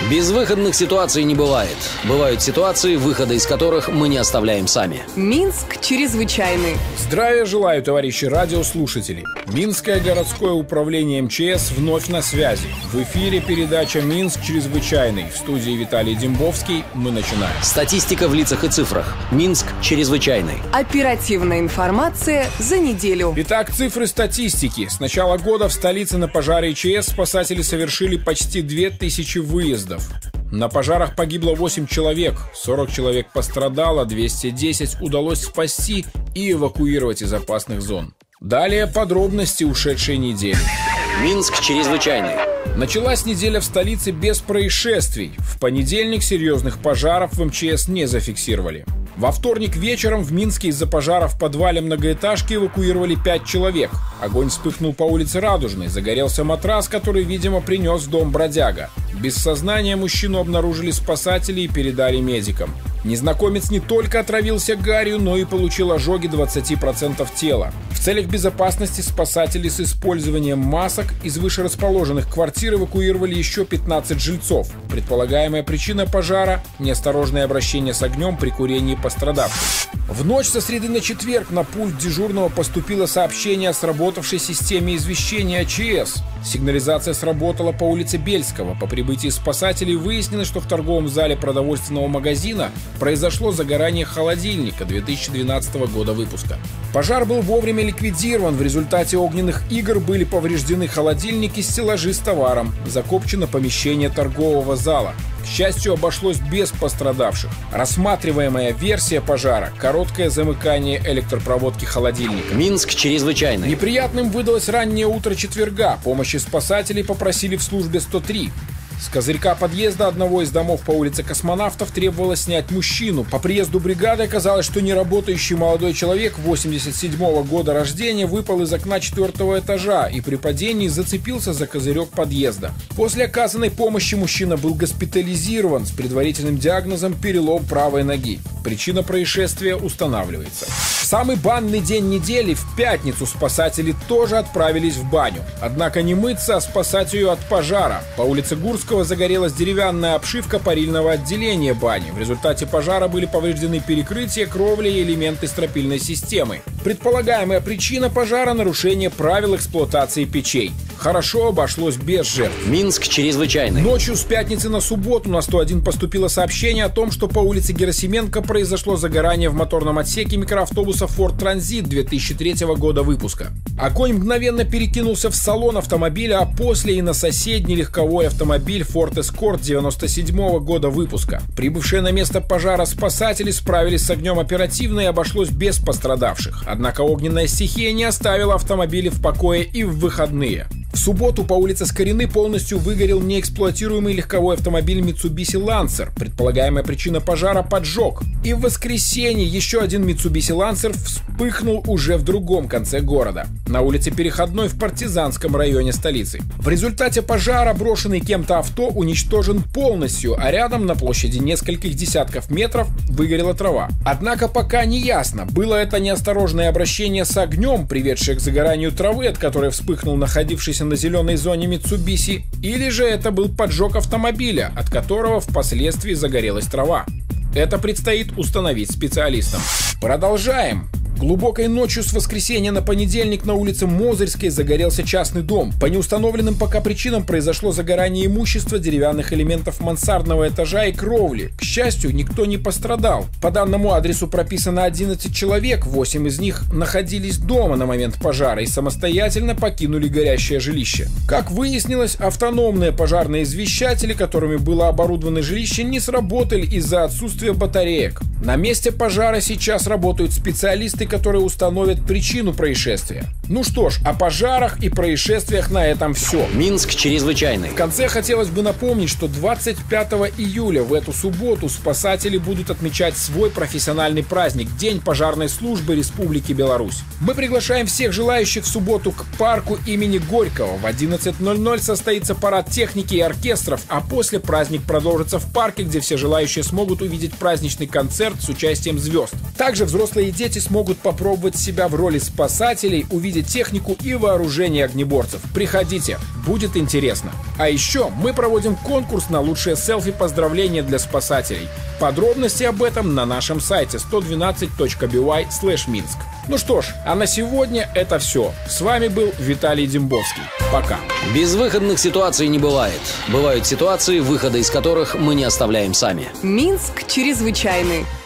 Безвыходных ситуаций не бывает. Бывают ситуации, выхода из которых мы не оставляем сами. Минск чрезвычайный. Здравия желаю, товарищи радиослушатели. Минское городское управление МЧС вновь на связи. В эфире передача «Минск чрезвычайный». В студии Виталий Дембовский. Мы начинаем. Статистика в лицах и цифрах. Минск чрезвычайный. Оперативная информация за неделю. Итак, цифры статистики. С начала года в столице на пожаре ЧС спасатели совершили почти 2000 выездов. На пожарах погибло 8 человек, 40 человек пострадало, 210 удалось спасти и эвакуировать из опасных зон. Далее подробности ушедшей недели. Минск чрезвычайный. Началась неделя в столице без происшествий. В понедельник серьезных пожаров в МЧС не зафиксировали. Во вторник вечером в Минске из-за пожара в подвале многоэтажки эвакуировали 5 человек. Огонь вспыхнул по улице Радужной, загорелся матрас, который, видимо, принес в дом бродяга. Без сознания мужчину обнаружили спасатели и передали медикам. Незнакомец не только отравился гарью, но и получил ожоги 20% тела. В целях безопасности спасатели с использованием масок из вышерасположенных квартир эвакуировали еще 15 жильцов. Предполагаемая причина пожара – неосторожное обращение с огнем при курении пострадавших. В ночь со среды на четверг на пульт дежурного поступило сообщение о сработавшей системе извещения ЧС. Сигнализация сработала по улице Бельского. По прибытии спасателей выяснилось, что в торговом зале продовольственного магазина произошло загорание холодильника 2012 года выпуска. Пожар был вовремя ликвидирован. В результате огненных игр были повреждены холодильники, стеллажи с товаром, закопчено помещение торгового зала. К счастью, обошлось без пострадавших. Рассматриваемая версия пожара – короткое замыкание электропроводки холодильника. Минск чрезвычайный. Неприятным выдалось раннее утро четверга. Помощи спасателей попросили в службе 103. С козырька подъезда одного из домов по улице Космонавтов требовалось снять мужчину. По приезду бригады оказалось, что неработающий молодой человек 87-го года рождения выпал из окна 4-го этажа и при падении зацепился за козырек подъезда. После оказанной помощи мужчина был госпитализирован с предварительным диагнозом перелом правой ноги. Причина происшествия устанавливается. В самый банный день недели, в пятницу, спасатели тоже отправились в баню. Однако не мыться, а спасать ее от пожара. По улице Гурского загорелась деревянная обшивка парильного отделения бани. В результате пожара были повреждены перекрытия, кровли и элементы стропильной системы. Предполагаемая причина пожара – нарушение правил эксплуатации печей. Хорошо обошлось без жертв. Минск чрезвычайный. Ночью с пятницы на субботу на 101 поступило сообщение о том, что по улице Герасименко произошло загорание в моторном отсеке микроавтобуса Ford Transit 2003 года выпуска. Огонь мгновенно перекинулся в салон автомобиля, а после и на соседний легковой автомобиль Ford Escort 97 года выпуска. Прибывшие на место пожара спасатели справились с огнем оперативно и обошлось без пострадавших. Однако огненная стихия не оставила автомобили в покое и в выходные. В субботу по улице Скорины полностью выгорел неэксплуатируемый легковой автомобиль Mitsubishi Lancer. Предполагаемая причина пожара – поджог. И в воскресенье еще один Mitsubishi Lancer вспыхнул уже в другом конце города, на улице Переходной в Партизанском районе столицы. В результате пожара брошенный кем-то авто уничтожен полностью, а рядом на площади нескольких десятков метров выгорела трава. Однако пока не ясно, было это неосторожное обращение с огнем, приведшее к загоранию травы, от которой вспыхнул находившийся на зеленой зоне Mitsubishi, или же это был поджог автомобиля, от которого впоследствии загорелась трава. Это предстоит установить специалистам. Продолжаем. Глубокой ночью с воскресенья на понедельник на улице Мозырской загорелся частный дом. По неустановленным пока причинам произошло загорание имущества, деревянных элементов мансардного этажа и кровли. К счастью, никто не пострадал. По данному адресу прописано 11 человек, 8 из них находились дома на момент пожара и самостоятельно покинули горящее жилище. Как выяснилось, автономные пожарные извещатели, которыми было оборудовано жилище, не сработали из-за отсутствия батареек. На месте пожара сейчас работают специалисты, которые установят причину происшествия. Ну что ж, о пожарах и происшествиях на этом все. Минск чрезвычайный. В конце хотелось бы напомнить, что 25 июля в эту субботу спасатели будут отмечать свой профессиональный праздник – День пожарной службы Республики Беларусь. Мы приглашаем всех желающих в субботу к парку имени Горького. В 11:00 состоится парад техники и оркестров, а после праздник продолжится в парке, где все желающие смогут увидеть праздничный концерт с участием звезд. Также взрослые и дети смогут попробовать себя в роли спасателей, увидеть увидеть технику и вооружение огнеборцев. Приходите, будет интересно. А еще мы проводим конкурс на лучшее селфи-поздравление для спасателей. Подробности об этом на нашем сайте 112.by/Minsk. Ну что ж, а на сегодня это все. С вами был Виталий Дембовский. Пока. Безвыходных ситуаций не бывает. Бывают ситуации, выхода из которых мы не оставляем сами. Минск чрезвычайный.